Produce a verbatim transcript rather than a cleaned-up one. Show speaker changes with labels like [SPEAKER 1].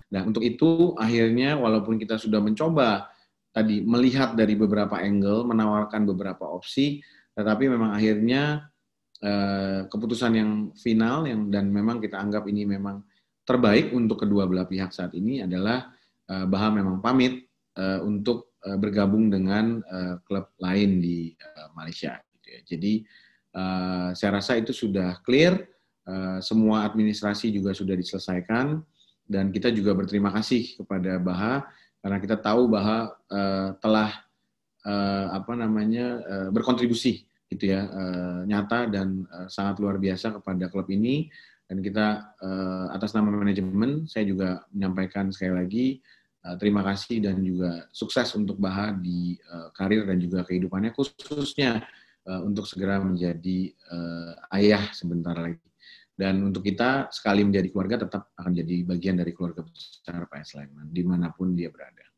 [SPEAKER 1] Nah, untuk itu akhirnya walaupun kita sudah mencoba tadi melihat dari beberapa angle, menawarkan beberapa opsi, tetapi memang akhirnya eh, keputusan yang final yang dan memang kita anggap ini memang terbaik untuk kedua belah pihak saat ini adalah eh, Bahar memang pamit eh, untuk eh, bergabung dengan eh, klub lain di eh, Malaysia. Gitu ya. Jadi eh, saya rasa itu sudah clear, eh, semua administrasi juga sudah diselesaikan dan kita juga berterima kasih kepada Baha karena kita tahu Baha eh, telah eh, apa namanya eh, berkontribusi gitu ya eh, nyata dan eh, sangat luar biasa kepada klub ini dan kita eh, atas nama manajemen saya juga menyampaikan sekali lagi eh, terima kasih dan juga sukses untuk Baha di eh, karir dan juga kehidupannya khususnya eh, untuk segera menjadi eh, ayah sebentar lagi dan untuk kita sekali menjadi keluarga tetap akan jadi bagian dari keluarga besar P S Sleman dimanapun dia berada.